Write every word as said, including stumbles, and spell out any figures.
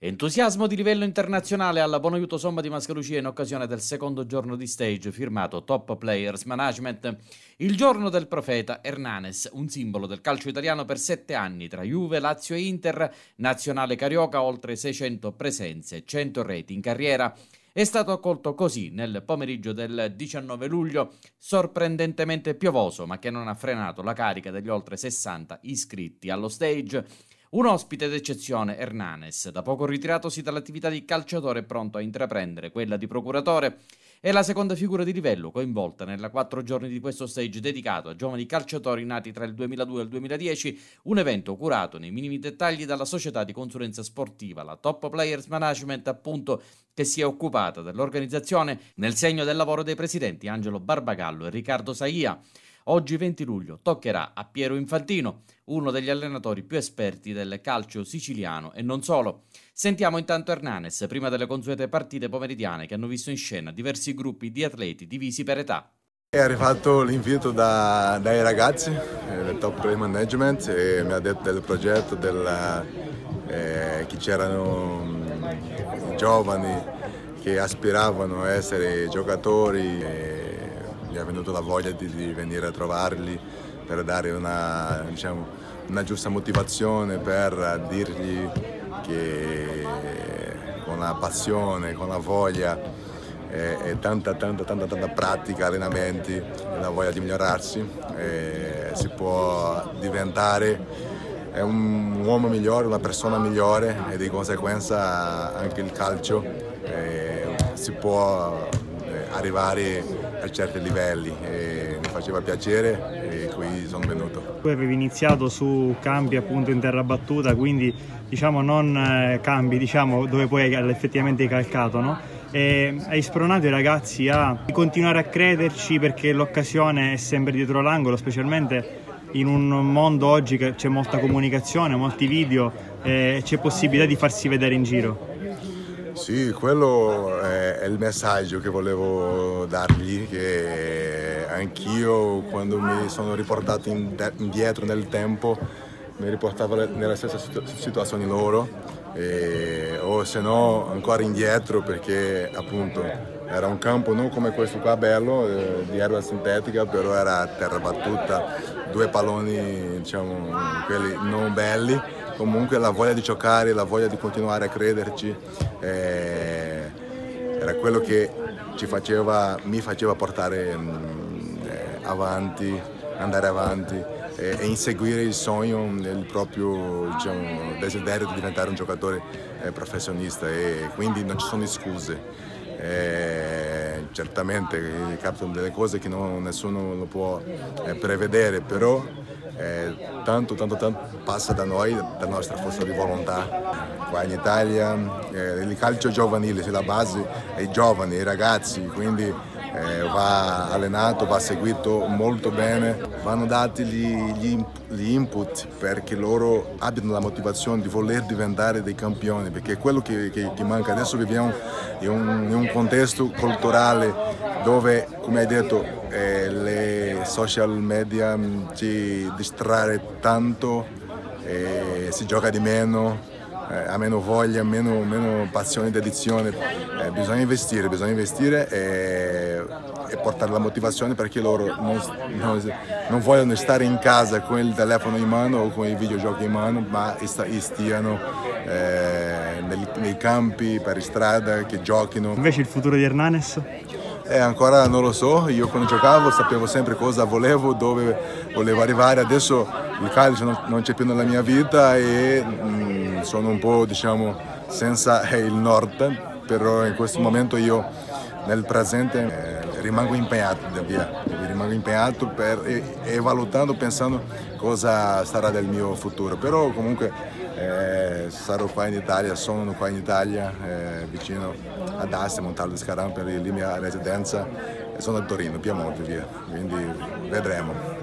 Entusiasmo di livello internazionale alla Buon Aiuto Somma di Mascalucia in occasione del secondo giorno di stage firmato Top Players Management. Il giorno del profeta Hernanes, un simbolo del calcio italiano per sette anni tra Juve, Lazio e Inter, nazionale carioca, oltre seicento presenze, cento reti in carriera. È stato accolto così nel pomeriggio del diciannove luglio, sorprendentemente piovoso, ma che non ha frenato la carica degli oltre sessanta iscritti allo stage. Un ospite d'eccezione, Hernanes, da poco ritiratosi dall'attività di calciatore pronto a intraprendere quella di procuratore, è la seconda figura di livello coinvolta nella quattro giorni di questo stage dedicato a giovani calciatori nati tra il duemiladue e il duemiladieci, un evento curato nei minimi dettagli dalla società di consulenza sportiva, la Top Players Management, appunto, che si è occupata dell'organizzazione nel segno del lavoro dei presidenti Angelo Barbagallo e Riccardo Saia. Oggi venti luglio toccherà a Piero Infantino, uno degli allenatori più esperti del calcio siciliano e non solo. Sentiamo intanto Hernanes prima delle consuete partite pomeridiane che hanno visto in scena diversi gruppi di atleti divisi per età. È arrivato l'invito da, dai ragazzi eh, del Top Play Management e mi ha detto del progetto del, eh, che c'erano mh, giovani che aspiravano a essere giocatori. E mi è venuta la voglia di, di venire a trovarli per dare una, diciamo, una giusta motivazione, per dirgli che con la passione, con la voglia e, e tanta, tanta, tanta, tanta pratica, allenamenti e la voglia di migliorarsi, e si può diventare un uomo migliore, una persona migliore, e di conseguenza anche il calcio eh, si può arrivare a certi livelli, e mi faceva piacere e qui sono venuto. Tu avevi iniziato su campi appunto in terra battuta, quindi diciamo non eh, campi diciamo dove poi effettivamente hai calcato, no? E hai spronato i ragazzi a continuare a crederci, perché l'occasione è sempre dietro l'angolo, specialmente in un mondo oggi che c'è molta comunicazione, molti video e c'è possibilità di farsi vedere in giro. Sì, quello è il messaggio che volevo dargli, che anch'io quando mi sono riportato indietro nel tempo mi riportavo nella stessa situazione loro, e, o se no ancora indietro, perché appunto era un campo non come questo qua bello, eh, di erba sintetica, però era terra battuta, due palloni diciamo quelli non belli. Comunque la voglia di giocare, la voglia di continuare a crederci eh, era quello che ci faceva, mi faceva portare mh, eh, avanti, andare avanti eh, e inseguire il sogno, il proprio diciamo, desiderio di diventare un giocatore eh, professionista, e quindi non ci sono scuse. Eh, certamente capitano delle cose che non, nessuno lo può eh, prevedere, però eh, tanto, tanto, tanto passa da noi, dalla nostra forza di volontà. Qua in Italia eh, il calcio giovanile, la base è i giovani, i ragazzi, quindi eh, va allenato, va seguito molto bene, vanno dati gli, gli, gli input perché loro abbiano la motivazione di voler diventare dei campioni, perché è quello che, che, che manca. Adesso viviamo in un, in un contesto culturale dove, come hai detto, eh, le social media ci distrae tanto, eh, si gioca di meno, eh, ha meno voglia, meno, meno passione e dedizione. Eh, bisogna investire, bisogna investire e, e portare la motivazione, perché loro non, non, non vogliono stare in casa con il telefono in mano o con i videogiochi in mano, ma stiano eh, nei, nei campi, per strada, che giochino. Invece il futuro di Hernanes? Eh, ancora non lo so, io quando giocavo sapevo sempre cosa volevo, dove volevo arrivare. Adesso il calcio non, non c'è più nella mia vita e mh, sono un po' diciamo senza eh, il nord, però in questo momento io nel presente eh, rimango impegnato, via. rimango impegnato per, e, e valutando, pensando cosa sarà del mio futuro, però comunque eh, sarò qua in Italia, sono qua in Italia, eh, vicino ad Asti, Montalvo di Scaran, per la mia residenza, e sono a Torino, Piemonte, via, quindi vedremo.